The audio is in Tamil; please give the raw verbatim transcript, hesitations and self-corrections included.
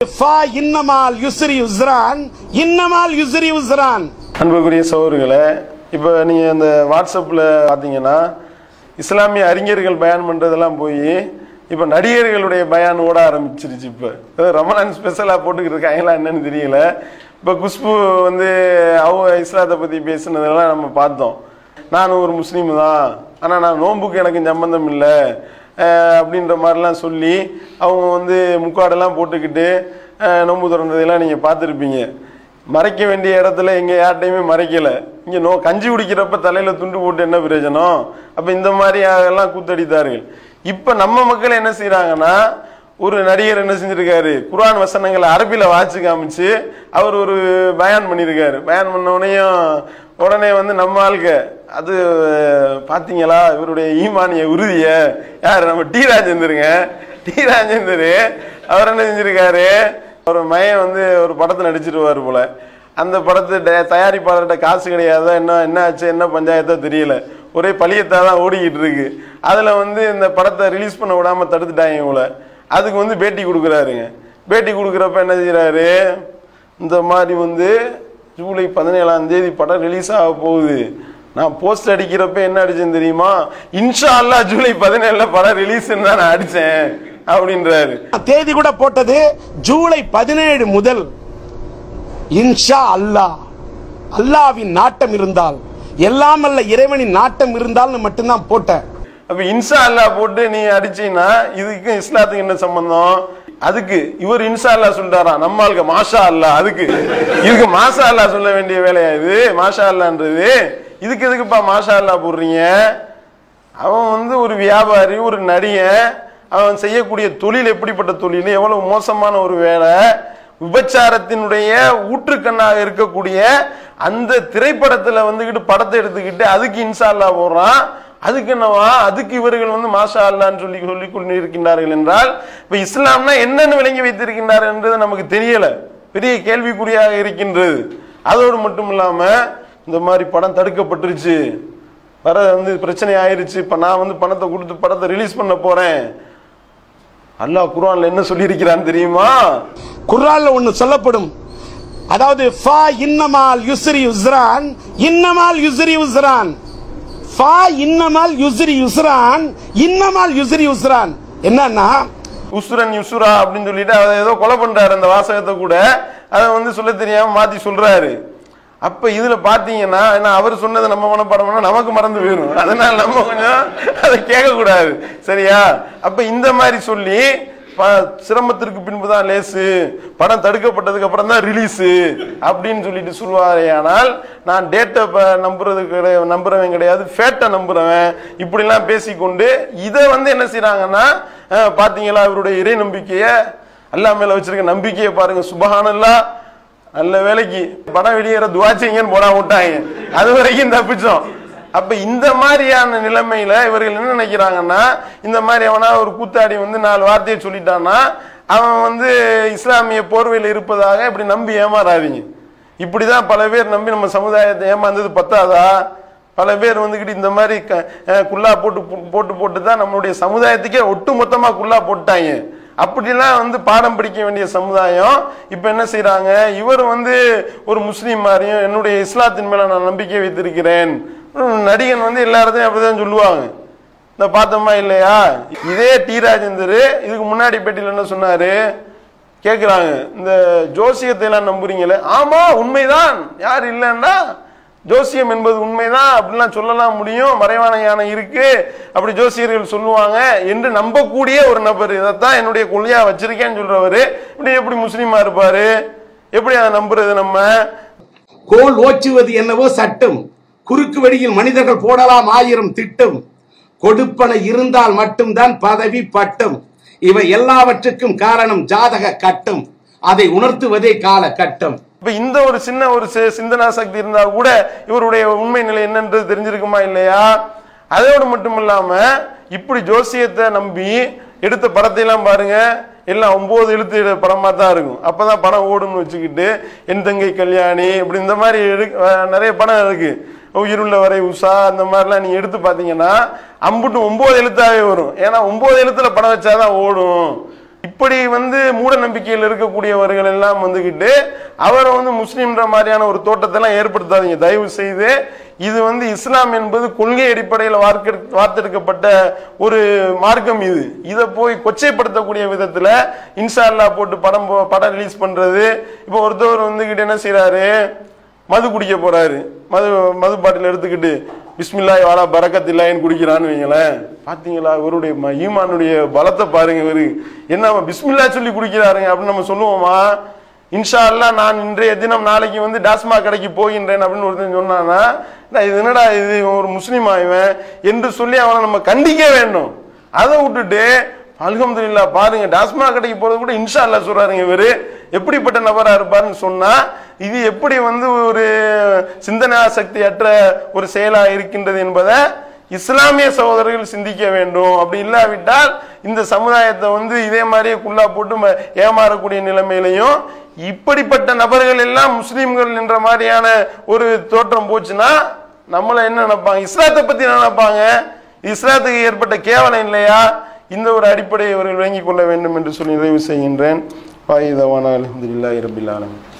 அன்புக்குரிய சகோதரர்களே, இப்போ நீங்க இந்த வாட்ஸ்அப்ல பாத்தீங்கன்னா இஸ்லாமிய அறிஞர்கள் பயான் பண்றதெல்லாம் போய் இப்ப நடிகர்களுடைய பயான் ஓட ஆரம்பிச்சிருச்சு. இப்ப ரமலான் ஸ்பெஷலா போட்டுக்கிட்டு இருக்காங்களா என்னன்னு தெரியல. இப்ப குஷ்பு வந்து அவங்க இஸ்லாத்தை பத்தி பேசுனதெல்லாம் நம்ம பார்த்தோம். நானும் ஒரு முஸ்லீம் தான், ஆனா நான் நோன்புக்கு எனக்கு சம்பந்தம் இல்லை அப்படின்ற மாதிரிலாம் சொல்லி அவங்க வந்து முக்காடெல்லாம் போட்டுக்கிட்டு நோன்பு திறந்ததெல்லாம் நீங்க பார்த்துருப்பீங்க. மறைக்க வேண்டிய இடத்துல எங்க யார்ட்டையுமே மறைக்கல. இங்க நோ கஞ்சி குடிக்கிறப்ப தலையில துண்டு போட்டு என்ன பிரயோஜனம்? அப்ப இந்த மாதிரி எல்லாம் கூத்தடித்தார்கள். இப்ப நம்ம மக்கள் என்ன செய்யறாங்கன்னா, ஒரு நடிகர் என்ன செஞ்சிருக்காரு, குர்ஆன் வசனங்களை அரபில வாட்சி காமிச்சு அவர் ஒரு பயான் பண்ணிருக்காரு. பயான் பண்ண உடனேயும் உடனே வந்து நம்ம ஆளுக்க அது பாத்தீங்களா இவருடைய ஈமானிய உறுதிய யார் நம்ம டி ராஜேந்தருங்க. டி ராஜேந்தரு அவர் என்ன செஞ்சிருக்காரு, ஒரு மையன் வந்து ஒரு படத்தை நடிச்சிருவாரு போல. அந்த படத்தை தயாரிப்பாளர்கிட்ட காசு கிடையாதோ என்ன என்ன ஆச்சு என்ன பஞ்சாயத்தோ தெரியல, ஒரே பழியத்தான் தான் ஓடிக்கிட்டு இருக்கு. அதுல வந்து இந்த படத்தை ரிலீஸ் பண்ண விடாம தடுத்துட்டாங்க போல. அதுக்கு வந்து பேட்டி கொடுக்குறாருங்க. பேட்டி கொடுக்குறப்ப என்ன செய்யறாரு, இந்த மாதிரி வந்து ஜூலை பதினேழாம் தேதி படம் ரிலீஸ் ஆக போகுது, நான் போஸ்ட் அடிக்கிறப்ப என்ன அடிச்சேன்னு தெரியுமா, இன்ஷா அல்லாஹ் ஜூலை பதினேழுல படம் ரிலீஸ் தான் நான் அடிச்சேன் அப்படின்றாரு. தேதி கூட போட்டது ஜூலை பதினேழு முதல். இன்ஷா அல்லாஹ், அல்லாஹ்வின் நாட்டம் இருந்தால், எல்லாம் அல்ல இறைவனின் நாட்டம் இருந்தால் மட்டும்தான் போட்டேன். அப்ப இன்ஷா அல்லாஹ் போட்டு நீ அடிச்சீங்கன்னா இதுக்கு இஸ்லாத்துக்கு என்ன சம்பந்தம்? அதுக்கு இவர் இன்ஷா அல்லாஹ் சொல்றாரா, நம்ம ஆளுக்கு மாஷா அல்லாஹ். அதுக்கு இதுக்கு மாஷா அல்லாஹ் சொல்ல வேண்டிய வேலையா இது? மாஷா அல்லாஹ்ன்றது இதுக்கு எதுக்குப்பா மாஷா அல்லாஹ் போடுறீங்க? அவன் வந்து ஒரு வியாபாரி, ஒரு நடிகன். அவன் செய்யக்கூடிய தொழில் எப்படிப்பட்ட தொழில், எவ்வளவு மோசமான ஒரு வேலை, விபச்சாரத்தினுடைய ஊற்றுக்கண்ணாக இருக்கக்கூடிய அந்த திரைப்படத்துல வந்துகிட்டு படத்தை எடுத்துக்கிட்டு அதுக்கு இன்ஷா அல்லாஹ் போடுறான். அதுக்கு என்னவா, அதுக்கு இவர்கள் வந்து மாஷா அல்லான்னு சொல்லி சொல்லிக் கொண்டு இருக்கின்றார்கள் என்றால் இப்ப இஸ்லாம்னா என்னன்னு விளங்கி வைத்திருக்கின்றார்கள் என்றது நமக்கு தெரியல, பெரிய கேள்விக்குறியாக இருக்கின்றது. அதோடு மட்டும் இல்லாம இந்த மாதிரி படம் தடுக்கப்பட்டுருச்சு, வர வந்து பிரச்சனை ஆயிருச்சு, இப்ப நான் வந்து பணத்தை கொடுத்து படத்தை ரிலீஸ் பண்ண போறேன். அல்லாஹ் குர்ஆன்ல என்ன சொல்லி இருக்கிறான்னு தெரியுமா? குர்ஆன்ல ஒன்னு சொல்லப்படும், அதாவது ஃபா இன்னமால் யுஸ்ரி யுஸ்ரான், இன்னமால் யுஸ்ரி யுஸ்ரான், ஃபா இன்னமால் யுஸ்ரி யுஸ்ரான், இன்னமால் யுஸ்ரி யுஸ்ரான். என்னன்னா உஸ்ரன் யுஸ்ரா அப்படின்னு சொல்லிட்டு அதை ஏதோ கொலை பண்றாரு அந்த வாசகத்தை கூட, அதை வந்து சொல்ல தெரியாம மாத்தி சொல்றாரு. அப்ப இதுல பாத்தீங்கன்னா அவர் சொன்னதை நம்ம மனப்பாடம் நமக்கு மறந்து போயிடும். அதனால நம்ம கொஞ்சம் அதை கேட்க கூடாது, சரியா? அப்ப இந்த மாதிரி சொல்லி சிரமத்திற்கு பின்புதான் லேசு, படம் தடுக்கப்பட்டதுக்கு அப்புறம் தான் ரிலீஸ் அப்படின்னு சொல்லிட்டு சொல்லுவாரே. ஆனால் நான் டேட்டை நம்புறது கிடையாது, நம்புறவன் கிடையாது, ஃபேட்டை நம்புறவன். இப்படி எல்லாம் பேசிக்கொண்டு இதை வந்து என்ன செய்யறாங்கன்னா, பாத்தீங்களா இவருடைய இறை நம்பிக்கைய, அல்லாஹ் மேல வச்சிருக்க நம்பிக்கையை பாருங்க, சுபஹானல்லாஹ். நல்ல வேலைக்கு படம் வெளியேற துஆ செய்யுங்கன்னு போனா விட்டாங்க, அது வரைக்கும் தப்பிச்சோம். அப்ப இந்த மாதிரியான நிலைமையில இவர்கள் என்ன நினைக்கிறாங்கன்னா, இந்த மாதிரி அவனா ஒரு கூத்தாடி வந்து நாலு வார்த்தையை சொல்லிட்டான்னா அவன் வந்து இஸ்லாமிய போர்வையில் இருப்பதாக இப்படி நம்பி ஏமாறாதீங்க. இப்படிதான் பல பேர் நம்பி நம்ம சமுதாயத்தை ஏமாந்தது பத்தாதா? பல பேர் வந்துகிட்டு இந்த மாதிரி குல்லா போட்டு போட்டு போட்டு தான் நம்மளுடைய சமுதாயத்துக்கே ஒட்டு மொத்தமா குல்லா போட்டாங்க. அப்படிலாம் வந்து பாடம் படிக்க வேண்டிய சமுதாயம் இப்ப என்ன செய்யறாங்க, இவர் வந்து ஒரு முஸ்லீம் மாதிரியும் என்னுடைய இஸ்லாத்தின் மேல நான் நம்பிக்கை வைத்திருக்கிறேன், நடிகன் வந்து எல்லாத்தையும் அப்படிதான் சொல்லுவாங்க. இந்த பார்த்தோமா இல்லையா? இதே டி ராஜேந்தர் இதுக்கு முன்னாடி பேட்டியில் என்ன சொன்னாரு, கேக்குறாங்க இந்த ஜோசியத்தை எல்லாம் நம்புறீங்களே? ஆமா உண்மைதான், யார் இல்லைன்னா ஜோசியம் என்பது உண்மைதான் அப்படிலாம் சொல்லலாம் முடியும், மறைவான யானை இருக்கு அப்படி ஜோசியர்கள் சொல்லுவாங்க என்று நம்பக்கூடிய ஒரு நபர், இதைத்தான் என்னுடைய கொள்கையா வச்சிருக்கேன்னு சொல்றவரு இப்படி எப்படி முஸ்லீமா இருப்பாரு? எப்படி அதை நம்புறது? நம்ம கோல் ஓச்சுவது என்னவோ சட்டம், குறுக்கு வழியில் மனிதர்கள் போடலாம் ஆயிரம் திட்டம், கொடுப்பன இருந்தால் மட்டும்தான் பதவி பட்டம், இவை எல்லாவற்றுக்கும் காரணம் ஜாதக கட்டம், அதை உணர்த்துவதே கால கட்டம். இப்ப இந்த ஒரு சின்ன ஒரு சிந்தனா சக்தி இருந்தா கூட இவருடைய உண்மை நிலை என்னன்றது தெரிஞ்சிருக்குமா இல்லையா? அதோடு மட்டும் இல்லாம இப்படி ஜோசியத்தை நம்பி எடுத்த படத்தை எல்லாம் பாருங்க, எல்லாம் ஒன்பது எழுத்து படமா தான் இருக்கும். அப்பதான் படம் ஓடும்னு வச்சுக்கிட்டு என் தங்கை கல்யாணி இப்படி இந்த மாதிரி நிறைய படம் இருக்கு, உயிருள்ள வரை உஷா, அந்த மாதிரிலாம் நீங்க எடுத்து பாத்தீங்கன்னா அம்புட்டு ஒன்பது எழுத்தாவே வரும். ஏன்னா ஒன்பது எழுத்துல படம் வச்சாதான் ஓடும். இப்படி வந்து மூட நம்பிக்கையில் இருக்கக்கூடியவர்கள் எல்லாம் வந்துகிட்டு அவரை வந்து முஸ்லீம்ன்ற மாதிரியான ஒரு தோட்டத்தெல்லாம் ஏற்படுத்தாதீங்க தயவு செய்து. இது வந்து இஸ்லாம் என்பது கொள்கை அடிப்படையில் வார்த்தெடுக்கப்பட்ட ஒரு மார்க்கம். இது இதை போய் கொச்சைப்படுத்தக்கூடிய விதத்துல இன்ஷா அல்லாஹ் போட்டு படம் படம் ரிலீஸ் பண்றது. இப்போ ஒருத்தவர் வந்துகிட்டு என்ன செய்யறாரு, மது குடிக்க போறாரு, மது மது பாட்டில் எடுத்துக்கிட்டு பிஸ்மில்லாஹி வாலா பரக்கத்தில்லான்னு குடிக்கிறான்னு வைங்களேன். பாத்தீங்களா இவருடைய ஈமானுடைய பலத்தை பாருங்க. இவரு என்ன பிஸ்மில்லா சொல்லி குடிக்கிறாருங்க அப்படின்னு நம்ம சொல்லுவோமா? இன்ஷா அல்லாஹ் நான் இன்றைய தினம் நாளைக்கு வந்து டாஸ்மாக் கடைக்கு போகின்றேன் அப்படின்னு ஒருத்தன் சொன்னானா, இது என்னடா இது ஒரு முஸ்லீம் ஆய்வன் என்று சொல்லி அவனை நம்ம கண்டிக்க வேண்டும். அதை விட்டுட்டு அல்ஹம்துலில்லாஹ் பாருங்க டாஸ்மாக் கடைக்கு போறது கூட இன்ஷா அல்லாஹ் சொல்றாருங்க. இவரு எப்படிப்பட்ட நபரா இருப்பாருன்னு சொன்னா இது எப்படி வந்து ஒரு சிந்தனா சக்தி அற்ற ஒரு செயலா இருக்கின்றது என்பதை இஸ்லாமிய சகோதரர்கள் சிந்திக்க வேண்டும். அப்படி இல்லாவிட்டால் இந்த சமுதாயத்தை வந்து இதே மாதிரியே குல்லா போட்டு ஏமாறக்கூடிய நிலைமையிலையும் இப்படிப்பட்ட நபர்கள் எல்லாம் முஸ்லீம்கள் என்ற மாதிரியான ஒரு தோற்றம் போச்சுன்னா நம்மள என்ன நினைப்பாங்க, இஸ்லாத்தை பத்தி நினைப்பாங்க. இஸ்லாத்துக்கு ஏற்பட்ட கேவலம் இல்லையா? இந்த ஒரு அடிப்படையை அவர்கள் விளங்கிக் கொள்ள வேண்டும் என்று சொல்லி நிறைவு செய்கின்றேன். அல்ஹம்துலில்லாஹி ரப்பில் ஆலமீன்.